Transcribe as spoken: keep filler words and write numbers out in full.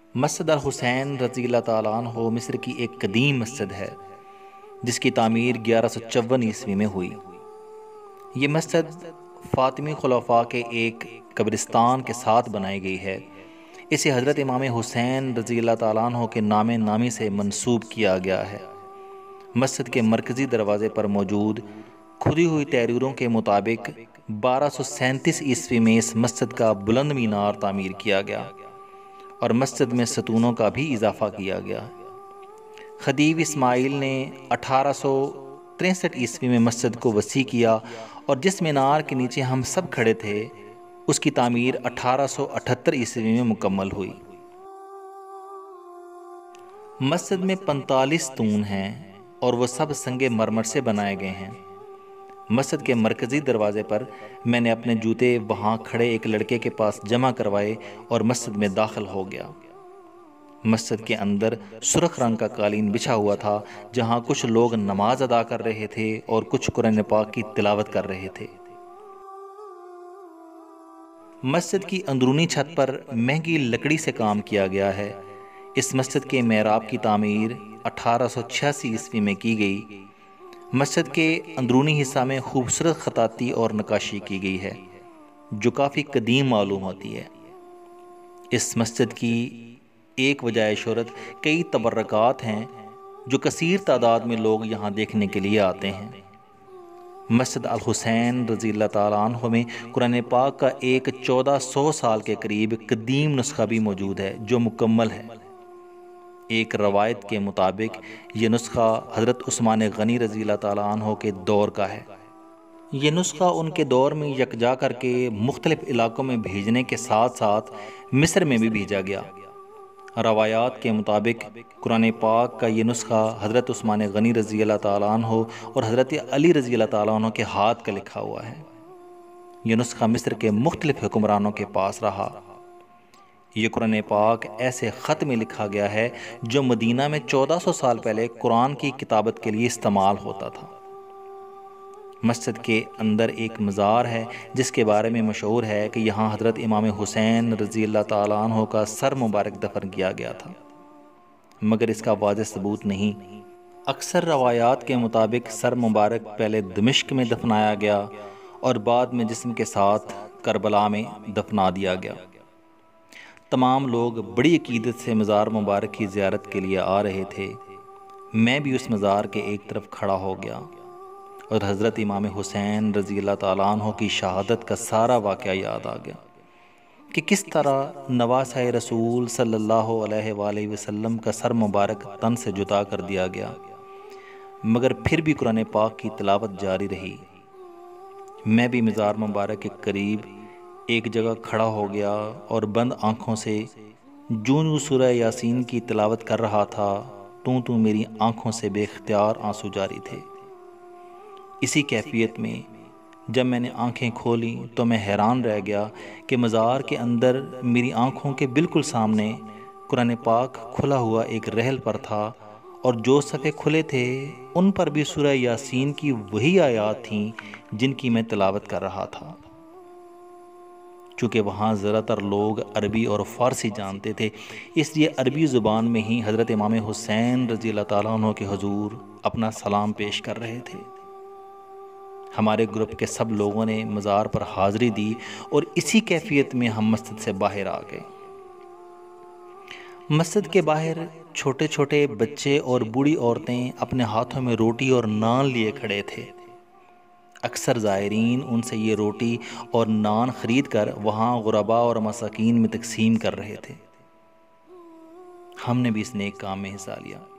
مسجد الحسین رضی اللہ تعالیٰ عنہ مصر کی ایک قدیم مسجد ہے جس کی تعمیر گیارہ سو چون عیسوی میں ہوئی۔ یہ مسجد فاطمی خلفاء کے ایک قبرستان کے ساتھ بنائی گئی ہے۔ اسے حضرت امام حسین رضی اللہ تعالیٰ عنہ کے نام نامی سے منسوب کیا گیا ہے۔ مسجد کے مرکزی دروازے پر موجود کھدی ہوئی تحریروں کے مطابق بارہ سو سینتیس عیسوی میں اس مسجد کا بلند مینار تعمیر کیا گیا اور مسجد میں ستونوں کا بھی اضافہ کیا گیا۔ خدیو اسماعیل نے اٹھارہ سو تریسٹھ عیسوی میں مسجد کو وسیع کیا اور جس مینار کے نیچے ہم سب کھڑے تھے اس کی تعمیر اٹھارہ سو اٹھتر عیسوی میں مکمل ہوئی۔ مسجد میں پینتالیس ستون ہیں اور وہ سب سنگ مرمر سے بنائے گئے ہیں۔ مسجد کے مرکزی دروازے پر میں نے اپنے جوتے وہاں کھڑے ایک لڑکے کے پاس جمع کروائے اور مسجد میں داخل ہو گیا۔ مسجد کے اندر سرخ رنگ کا قالین بچھا ہوا تھا جہاں کچھ لوگ نماز ادا کر رہے تھے اور کچھ قرآن پاک کی تلاوت کر رہے تھے۔ مسجد کی اندرونی چھت پر مہنگی لکڑی سے کام کیا گیا ہے۔ اس مسجد کے محراب کی تعمیر اٹھارہ سو چھیاسی عیسوی میں کی گئی۔ مسجد کے اندرونی حصہ میں خوبصورت خطاطی اور نقاشی کی گئی ہے جو کافی قدیم معلوم ہوتی ہے۔ اس مسجد کی ایک وجہ شہرت کئی تبرکات ہیں جو کثیر تعداد میں لوگ یہاں دیکھنے کے لیے آتے ہیں۔ مسجد الحسین رضی اللہ تعالیٰ عنہ میں قرآن پاک کا ایک چودہ سو سال کے قریب قدیم نسخہ بھی موجود ہے جو مکمل ہے۔ ایک روایت کے مطابق یہ نسخہ حضرت عثمان غنی رضی اللہ تعالیٰ عنہ کے دور کا ہے۔ یہ نسخہ ان کے دور میں یکجا کر کے مختلف علاقوں میں بھیجنے کے ساتھ ساتھ مصر میں بھی بھیجا گیا۔ روایات کے مطابق قرآن پاک کا یہ نسخہ حضرت عثمان غنی رضی اللہ تعالیٰ عنہ اور حضرت علی رضی اللہ تعالیٰ عنہ کے ہاتھ کا لکھا ہوا ہے۔ یہ نسخہ مصر کے مختلف حکمرانوں کے پاس رہا۔ یہ قرآن پاک ایسے خط میں لکھا گیا ہے جو مدینہ میں چودہ سو سال پہلے قرآن کی کتابت کے لیے استعمال ہوتا تھا۔ مسجد کے اندر ایک مزار ہے جس کے بارے میں مشہور ہے کہ یہاں حضرت امام حسین رضی اللہ تعالیٰ عنہ کا سر مبارک دفن کیا گیا تھا، مگر اس کا واضح ثبوت نہیں۔ اکثر روایات کے مطابق سر مبارک پہلے دمشق میں دفنایا گیا اور بعد میں جسم کے ساتھ کربلا میں دفنا دیا گیا۔ تمام لوگ بڑی عقیدت سے مزار مبارک کی زیارت کے لیے آ رہے تھے۔ میں بھی اس مزار کے ایک طرف کھڑا ہو گیا اور حضرت امام حسین رضی اللہ تعالیٰ عنہ کی شہادت کا سارا واقعہ یاد آ گیا کہ کس طرح نواسۂ رسول صلی اللہ علیہ وآلہ وسلم کا سر مبارک تن سے جدا کر دیا گیا، مگر پھر بھی قرآن پاک کی تلاوت جاری رہی۔ میں بھی مزار مبارک کے قریب ایک جگہ کھڑا ہو گیا اور بند آنکھوں سے جوں جوں سورہ یاسین کی تلاوت کر رہا تھا توں توں میری آنکھوں سے بے اختیار آنسو جاری تھے۔ اسی کیفیت میں جب میں نے آنکھیں کھولیں تو میں حیران رہ گیا کہ مزار کے اندر میری آنکھوں کے بالکل سامنے قرآن پاک کھلا ہوا ایک رحل پر تھا اور جو صفحے کھلے تھے ان پر بھی سورہ یاسین کی وہی آیات تھیں جن کی میں تلاوت کر رہا تھا۔ چونکہ وہاں زیادہ تر لوگ عربی اور فارسی جانتے تھے، اس لیے عربی زبان میں ہی حضرت امام حسین رضی اللہ تعالیٰ عنہ کے حضور اپنا سلام پیش کر رہے تھے۔ ہمارے گروپ کے سب لوگوں نے مزار پر حاضری دی اور اسی کیفیت میں ہم مسجد سے باہر آ گئے۔ مسجد کے باہر چھوٹے چھوٹے بچے اور بوڑھی عورتیں اپنے ہاتھوں میں روٹی اور نان لیے کھڑے تھے۔ اکثر زائرین ان سے یہ روٹی اور نان خرید کر وہاں غرباء اور مساکین میں تقسیم کر رہے تھے۔ ہم نے بھی اس نیک کام میں حصہ لیا۔